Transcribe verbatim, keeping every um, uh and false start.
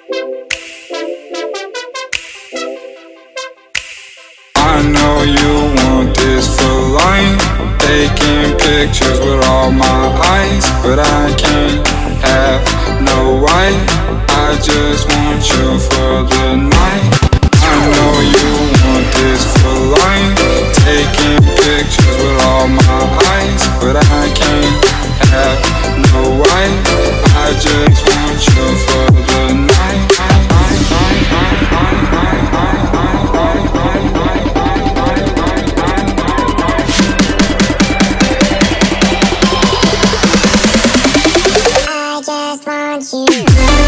I know you want this for life, taking pictures with all my eyes, but I can't have no wife, I just want you for the night. I know you want this for life, taking pictures with all my eyes, but I can't have no wife, I just want you for the night. I just want you.